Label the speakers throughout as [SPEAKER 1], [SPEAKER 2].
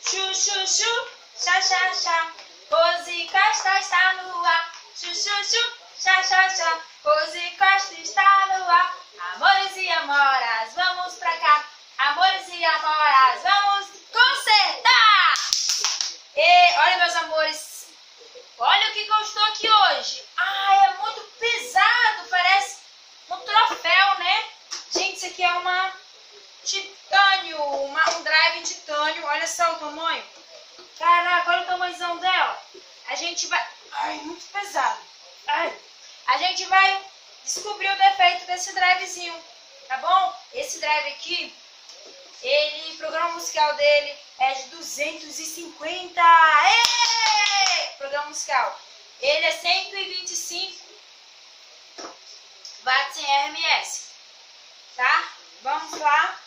[SPEAKER 1] Chu, chu, chu, chá, chá, chá. Rose Costa está no ar. Chu, chu, chu, chá, chá, chá. Rose Costa está no ar. Amores e amoras, vamos pra cá. Amores e amoras, vamos consertar. E olha, meus amores, olha o que eu estou aqui hoje. É muito pesado, parece um troféu, né? Gente, isso aqui é uma titânio, um drive titânio. Olha só o tamanho. Caraca, olha o tamanhozão dela. A gente vai... muito pesado. A gente vai descobrir o defeito desse drivezinho, tá bom? Esse drive aqui, o programa musical dele é de 250. Programa musical. Ele é 125 watts em RMS. Tá? Vamos lá.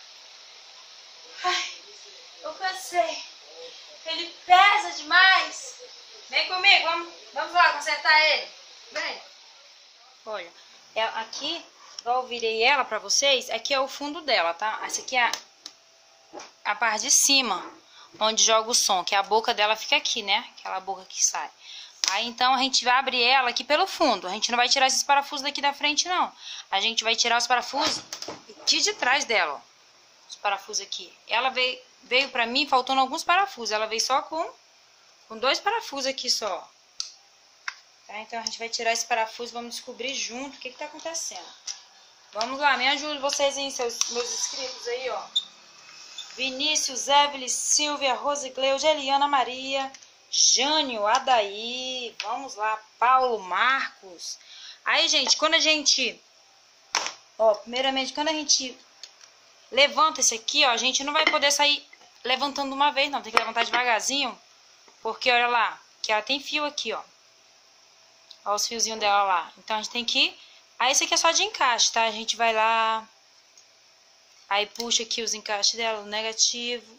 [SPEAKER 1] Eu cansei. Ele pesa demais. Vem comigo, vamos lá consertar ele. Vem. Olha, aqui, eu virei ela pra vocês. Aqui é o fundo dela, tá? Essa aqui é a parte de cima, onde joga o som, que a boca dela fica aqui, né? Aquela boca que sai. Aí então a gente vai abrir ela aqui pelo fundo. A gente não vai tirar esses parafusos daqui da frente, não. A gente vai tirar os parafusos aqui de trás dela, ó. Os parafusos aqui. Ela veio pra mim faltando alguns parafusos. Ela veio só com 2 parafusos aqui só. Tá? Então a gente vai tirar esse parafuso. Vamos descobrir junto o que tá acontecendo. Vamos lá, me ajude vocês aí, meus inscritos aí, ó. Vinícius, Evelyn, Silvia, Rosicleude, Eliana Maria, Jânio, Adaí. Vamos lá, Paulo, Marcos. Aí, gente, quando a gente... primeiramente, quando a gente levanta esse aqui, ó, a gente não vai poder sair levantando uma vez, não. Tem que levantar devagarzinho, porque olha lá, que ela tem fio aqui, ó. Olha os fiozinhos dela lá. Então a gente tem que... Aí esse aqui é só de encaixe, tá? A gente vai lá, aí puxa aqui os encaixes dela, o negativo.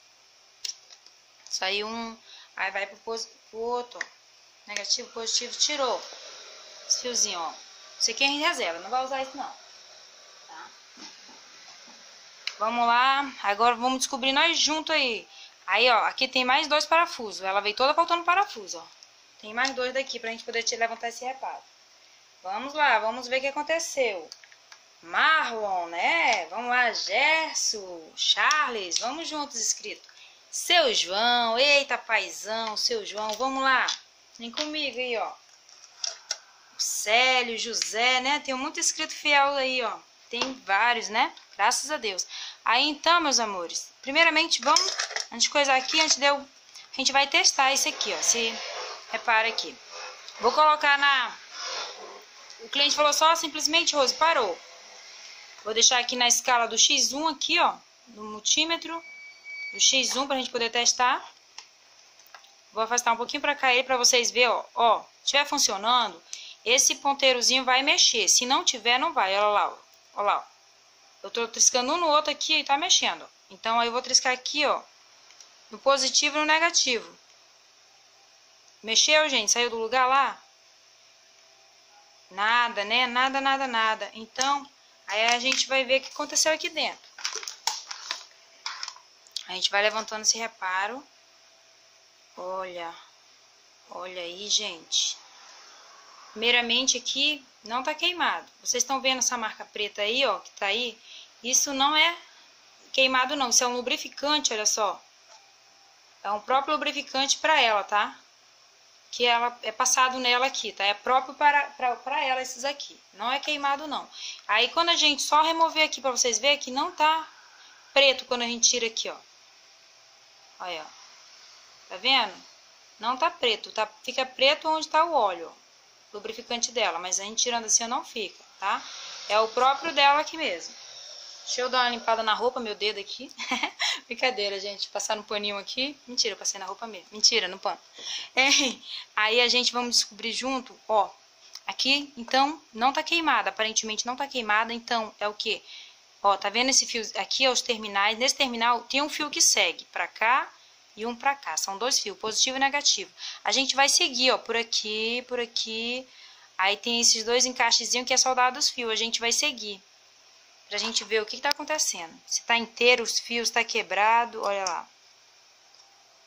[SPEAKER 1] Saiu um, aí vai pro outro, ó. Negativo, positivo, tirou esse fiozinho, ó. Isso aqui é em reserva, não vai usar isso não. Vamos lá, agora vamos descobrir nós juntos aí. Aí, ó, aqui tem mais 2 parafusos. Ela veio toda faltando parafuso, ó. Tem mais 2 daqui pra gente poder levantar esse reparo. Vamos lá, vamos ver o que aconteceu. Marlon, né? Vamos lá, Gerson, Charles, vamos juntos, inscrito. Seu João, eita paizão, seu João, vamos lá. Vem comigo aí, ó. O Célio, José, né? Tem muito inscrito fiel aí, ó. Tem vários, né? Graças a Deus. Aí então, meus amores, primeiramente vamos, antes de coisar aqui, a gente vai testar esse aqui, ó. Se repara aqui. Vou colocar o cliente falou só simplesmente, Rose, parou. Vou deixar aqui na escala do X1 aqui, ó, no multímetro, do X1 pra gente poder testar. Vou afastar um pouquinho pra cá ele pra vocês verem, ó. Se estiver funcionando, esse ponteirozinho vai mexer. Se não tiver, não vai. Olha lá, ó. Olha lá, ó. Eu tô triscando um no outro aqui e tá mexendo. Então, aí eu vou triscar aqui, ó, no positivo e no negativo. Mexeu, gente? Saiu do lugar lá? Nada, né? Nada, nada, nada. Então, aí a gente vai ver o que aconteceu aqui dentro. A gente vai levantando esse reparo. Olha. Olha aí, gente. Primeiramente aqui, não tá queimado. Vocês estão vendo essa marca preta aí, ó, que tá aí? Isso não é queimado, não. Isso é um lubrificante, olha só. É um próprio lubrificante pra ela, tá? Que ela é passado nela aqui, tá? É próprio pra ela esses aqui. Não é queimado, não. Aí, quando a gente só remover aqui pra vocês verem, que não tá preto quando a gente tira aqui, ó. Olha, ó. Tá vendo? Não tá preto, tá? Fica preto onde tá o óleo, ó. Lubrificante dela, mas a gente tirando assim não fica, tá? É o próprio dela aqui mesmo. Deixa eu dar uma limpada na roupa, meu dedo aqui. Brincadeira, gente, passar no paninho aqui. Mentira, eu passei na roupa mesmo. Mentira, no pano. Aí a gente vamos descobrir junto, ó. Aqui, então, não tá queimada, aparentemente não tá queimada, então é o quê? Ó, tá vendo esse fio aqui, ó, os terminais. Nesse terminal tem um fio que segue pra cá e um pra cá. São 2 fios, positivo e negativo. A gente vai seguir, ó, por aqui, por aqui. Aí tem esses 2 encaixezinhos que é soldado os fios. A gente vai seguir pra gente ver o que tá acontecendo. Se tá inteiro os fios, tá quebrado, olha lá.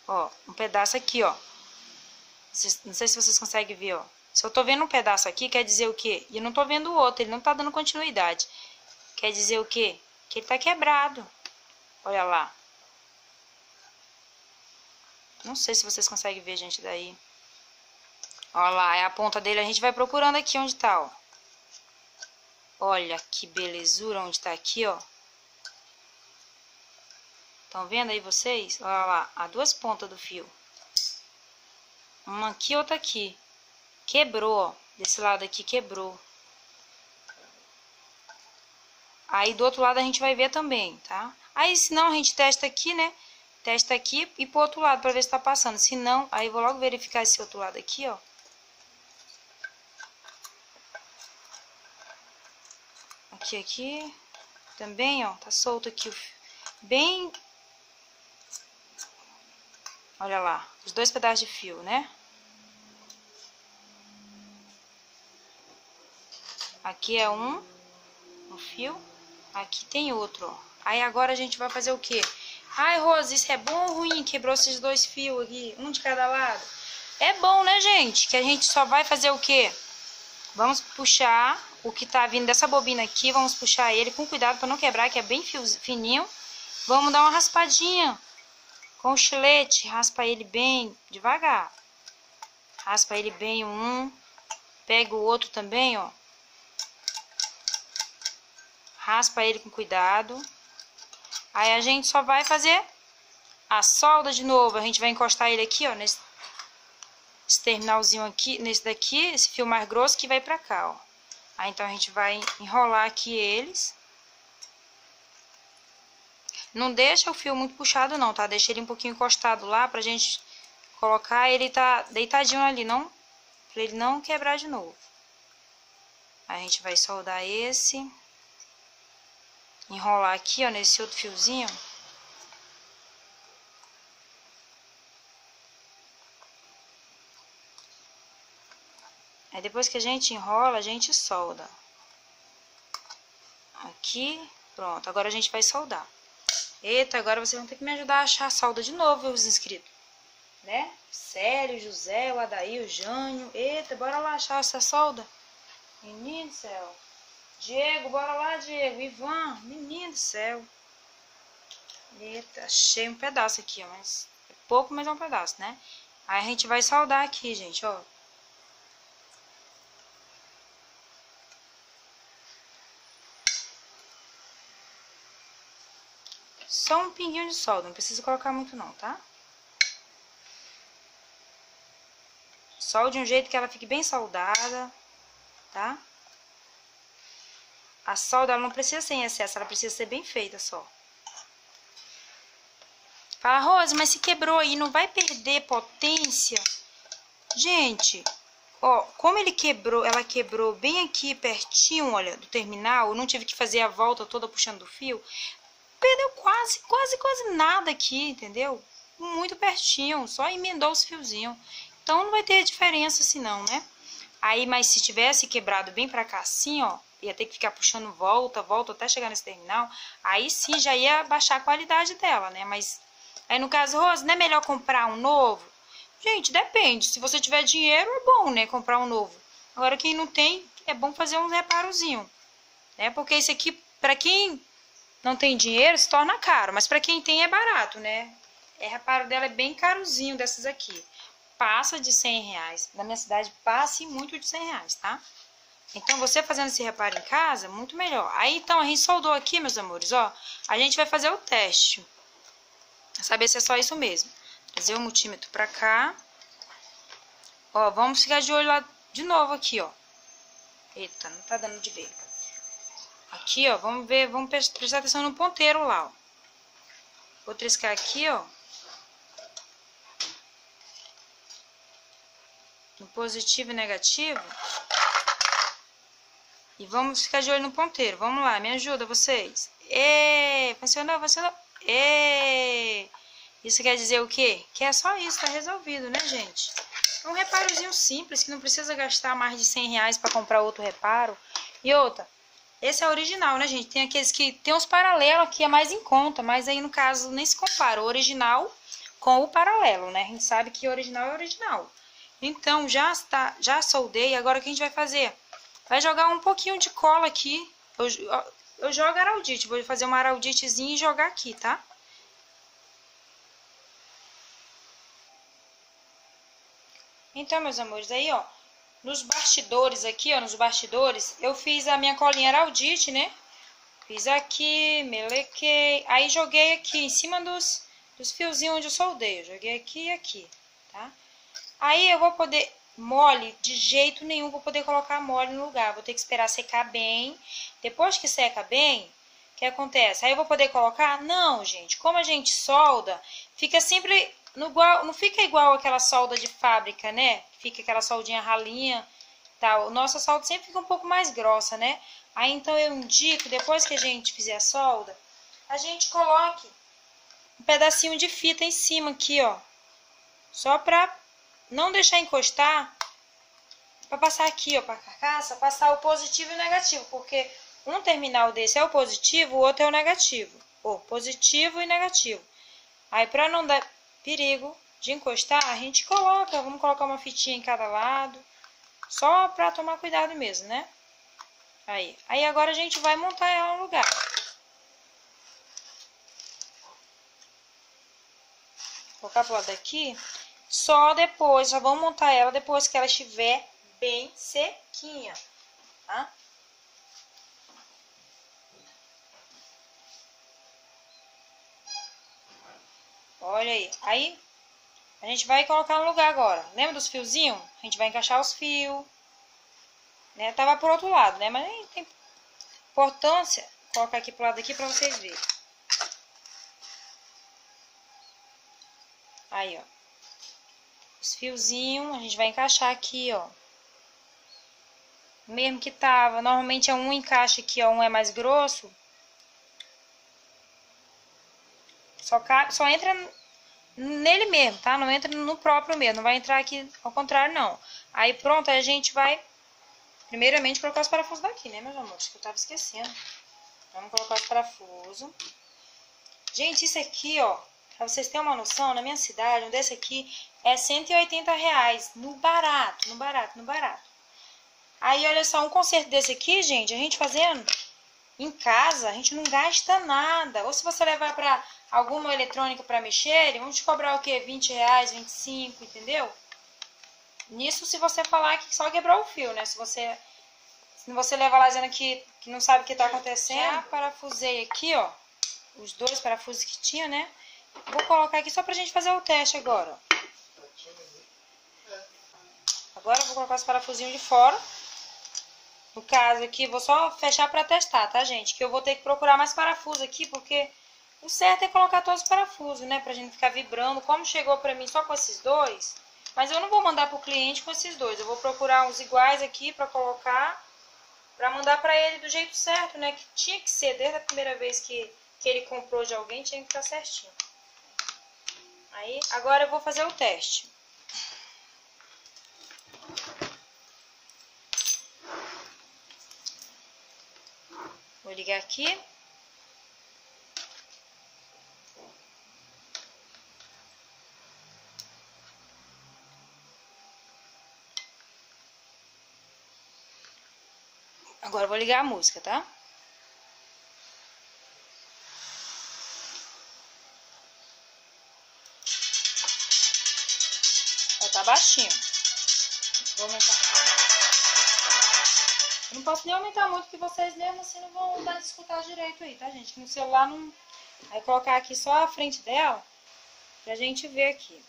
[SPEAKER 1] Ó, um pedaço aqui, ó. Não sei se vocês conseguem ver, ó. Se eu tô vendo um pedaço aqui, quer dizer o quê? E eu não tô vendo o outro, ele não tá dando continuidade. Quer dizer o quê? Que ele tá quebrado. Olha lá. Não sei se vocês conseguem ver, gente, daí. Olha lá, é a ponta dele. A gente vai procurando aqui onde tá, ó. Olha que belezura onde tá aqui, ó. Estão vendo aí vocês? Olha lá, as duas pontas do fio. Uma aqui, outra aqui. Quebrou, ó. Desse lado aqui quebrou. Aí do outro lado a gente vai ver também, tá? Aí se não a gente testa aqui, né? Testa aqui e pro outro lado pra ver se tá passando. Se não, aí eu vou logo verificar esse outro lado aqui, ó. Aqui. Também, ó. Tá solto aqui o fio. Bem... Olha lá. Os dois pedaços de fio, né? Aqui é um fio. Aqui tem outro, ó. Aí agora a gente vai fazer o quê? Ai, Rose, isso é bom ou ruim? Quebrou esses dois fios aqui, um de cada lado. É bom, né, gente? Que a gente só vai fazer o quê? Vamos puxar o que tá vindo dessa bobina aqui. Vamos puxar ele com cuidado para não quebrar, que é bem fininho. Vamos dar uma raspadinha com o chilete. Raspa ele bem devagar. Raspa ele bem um. Pega o outro também, ó. Raspa ele com cuidado. Aí a gente só vai fazer a solda de novo. A gente vai encostar ele aqui, ó, nesse terminalzinho aqui, nesse daqui, esse fio mais grosso que vai pra cá, ó. Aí então a gente vai enrolar aqui eles. Não deixa o fio muito puxado não, tá? Deixa ele um pouquinho encostado lá pra gente colocar ele tá deitadinho ali, não, pra ele não quebrar de novo. Aí a gente vai soldar esse. Enrolar aqui, ó, nesse outro fiozinho. Aí depois que a gente enrola, a gente solda. Aqui, pronto. Agora a gente vai soldar. Eita, agora vocês vão ter que me ajudar a achar a solda de novo, os inscritos. Né? Célio, o José, o Adair, o Jânio. Eita, bora lá achar essa solda. Menino do céu. Diego, bora lá, Diego. Ivan, menino do céu. Eita, achei um pedaço aqui, ó. Mas é pouco, mas é um pedaço, né? Aí a gente vai soldar aqui, gente, ó. Só um pinguinho de solda, não precisa colocar muito não, tá? Solde de um jeito que ela fique bem soldada, tá? A solda ela não precisa ser em excesso, ela precisa ser bem feita só. Fala, Rose, mas se quebrou aí, não vai perder potência? Gente, ó, como ele quebrou, ela quebrou bem aqui pertinho, olha, do terminal, eu não tive que fazer a volta toda puxando o fio. Perdeu quase nada aqui, entendeu? Muito pertinho, só emendou os fiozinhos. Então não vai ter diferença assim não, né? Aí, mas se tivesse quebrado bem pra cá assim, ó, ia ter que ficar puxando volta até chegar nesse terminal. Aí sim já ia baixar a qualidade dela, né? Mas aí no caso, Rose, não é melhor comprar um novo? Gente, depende. Se você tiver dinheiro, é bom, né? Comprar um novo. Agora, quem não tem, é bom fazer um reparozinho, né? Porque isso aqui, pra quem não tem dinheiro, se torna caro. Mas pra quem tem, é barato, né? É, reparo dela é bem carozinho dessas aqui. Passa de 100 reais. Na minha cidade, passa muito de 100 reais, tá? Então, você fazendo esse reparo em casa, muito melhor. Aí, então, a gente soldou aqui, meus amores, ó. A gente vai fazer o teste. Pra saber se é só isso mesmo. Trazer o multímetro pra cá. Ó, vamos ficar de olho lá de novo aqui, ó. Eita, não tá dando de ver. Aqui, ó, vamos ver, vamos prestar atenção no ponteiro lá, ó. Vou triscar aqui, ó. No positivo e negativo. E vamos ficar de olho no ponteiro. Vamos lá, me ajuda vocês. Funcionou. Isso quer dizer o quê? Que é só isso, tá resolvido, né, gente? É um reparozinho simples, que não precisa gastar mais de 100 reais pra comprar outro reparo. E outra, esse é original, né, gente? Tem aqueles que tem uns paralelos que é mais em conta, mas aí no caso nem se compara. O original com o paralelo, né? A gente sabe que original é original. Então, já soldei. Agora, o que a gente vai fazer? Vai jogar um pouquinho de cola aqui. Eu jogo araldite. Vou fazer uma aralditezinha e jogar aqui, tá? Então, meus amores, aí, ó, nos bastidores aqui, ó, nos bastidores, eu fiz a minha colinha araldite, né? Fiz aqui, melequei, aí joguei aqui em cima dos fiozinhos onde eu soldei. Eu joguei aqui e aqui, tá? Aí eu vou poder, mole, de jeito nenhum vou poder colocar mole no lugar. Vou ter que esperar secar bem. Depois que seca bem, o que acontece? Aí eu vou poder colocar? Não, gente, como a gente solda, fica sempre... não fica igual aquela solda de fábrica, né? Fica aquela soldinha ralinha, tal. Nossa solda sempre fica um pouco mais grossa, né? Aí então eu indico, depois que a gente fizer a solda, a gente coloque um pedacinho de fita em cima aqui, ó. Só pra não deixar encostar, pra passar aqui, ó, pra carcaça, passar o positivo e o negativo. Porque um terminal desse é o positivo, o outro é o negativo. Ou positivo e negativo. Aí pra não dar perigo de encostar, a gente coloca, vamos colocar uma fitinha em cada lado, só pra tomar cuidado mesmo, né? Aí agora a gente vai montar ela no lugar. Vou colocar pro lado daqui, só depois, já vamos montar ela depois que ela estiver bem sequinha, tá? Olha aí a gente vai colocar no lugar agora. Lembra dos fiozinhos? A gente vai encaixar os fios, né? Tava por outro lado, né? Mas nem tem importância. Vou colocar aqui pro lado aqui pra vocês verem. Aí, ó. Os fiozinhos, a gente vai encaixar aqui, ó. Mesmo que tava. Normalmente é um encaixe aqui, ó. Um é mais grosso. Só entra nele mesmo, tá? Não entra no próprio mesmo. Não vai entrar aqui ao contrário, não. Aí pronto, aí a gente vai... Primeiramente, colocar os parafusos daqui, né, meus amores? Que eu tava esquecendo. Vamos colocar os parafusos. Gente, isso aqui, ó, pra vocês terem uma noção, na minha cidade, um desse aqui é R$180. No barato, no barato, no barato. Aí, olha só, um conserto desse aqui, gente, a gente fazendo em casa, a gente não gasta nada. Ou se você levar pra alguma eletrônica pra mexer, vamos te cobrar o quê? R$20, 25, entendeu? Nisso, se você falar que só quebrou o fio, né? Se você levar lá dizendo que não sabe o que tá acontecendo. Já parafusei aqui, ó. Os dois parafusos que tinha, né? Vou colocar aqui só pra gente fazer o teste agora, ó. Agora eu vou colocar os parafusinhos de fora. No caso aqui, vou só fechar pra testar, tá, gente? Que eu vou ter que procurar mais parafusos aqui, porque o certo é colocar todos os parafusos, né? Pra gente não ficar vibrando. Como chegou pra mim só com esses dois... Mas eu não vou mandar pro cliente com esses dois. Eu vou procurar uns iguais aqui pra colocar, pra mandar pra ele do jeito certo, né? Que tinha que ser, desde a primeira vez que ele comprou de alguém, tinha que ficar certinho. Aí, agora eu vou fazer o teste. Vou ligar aqui. Agora eu vou ligar a música, tá? Ela tá baixinho. Vou aumentar. Eu não posso nem aumentar muito, porque vocês mesmo assim não vão dar de escutar direito aí, tá, gente? No celular não... Aí colocar aqui só a frente dela, pra gente ver aqui.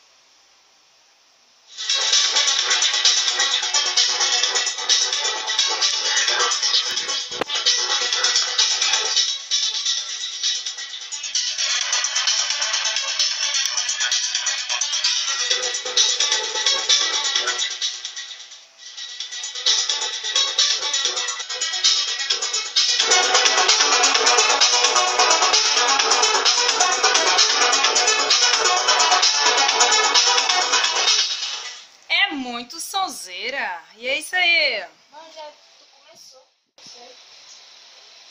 [SPEAKER 1] É muito sonzeira. E é isso aí.
[SPEAKER 2] Não, já começou.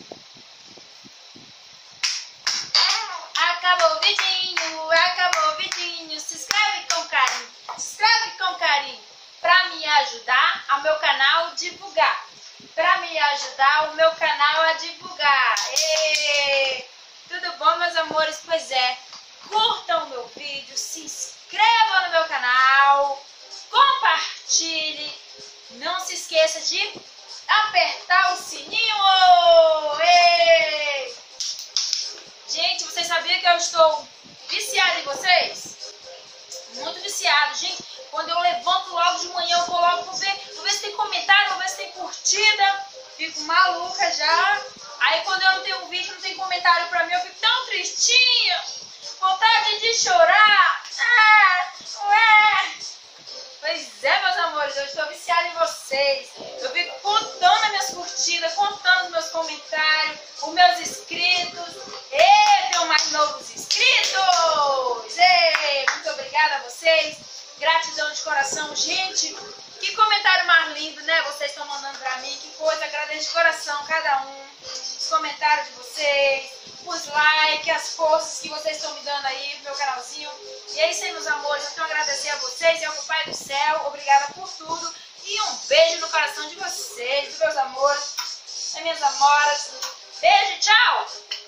[SPEAKER 1] Acabou o vidinho, acabou o vidinho. gostinho, se inscreve com carinho, se inscreve com carinho, para me ajudar ao meu canal divulgar, para me ajudar o meu canal a divulgar. Tudo bom, meus amores? Pois é, curtam o meu vídeo, se inscrevam no meu canal, compartilhe, não se esqueça de apertar o sininho. Gente, vocês sabiam que eu estou viciada em vocês? Muito viciada, gente. Quando eu levanto logo de manhã, eu vou logo ver se tem comentário, vou ver se tem curtida. Fico maluca já. Aí quando eu não tenho um vídeo, não tem comentário pra mim, eu fico tão tristinha. Vontade de chorar. Pois é, meus amores, eu estou viciada em vocês. Eu fico contando as minhas curtidas, contando os meus comentários, os meus inscritos. Tenho mais novos inscritos. Muito obrigada a vocês. Gratidão de coração, gente. Que comentário mais lindo, né? Vocês estão mandando pra mim. Que coisa, agradeço de coração cada um. Os comentários de vocês, os likes, as forças que vocês estão me dando aí pro meu canalzinho. E é isso aí, meus amores. Eu quero agradecer a vocês e ao Pai do Céu. Obrigada por tudo. E um beijo no coração de vocês, dos meus amores, das minhas amoras. Beijo, tchau!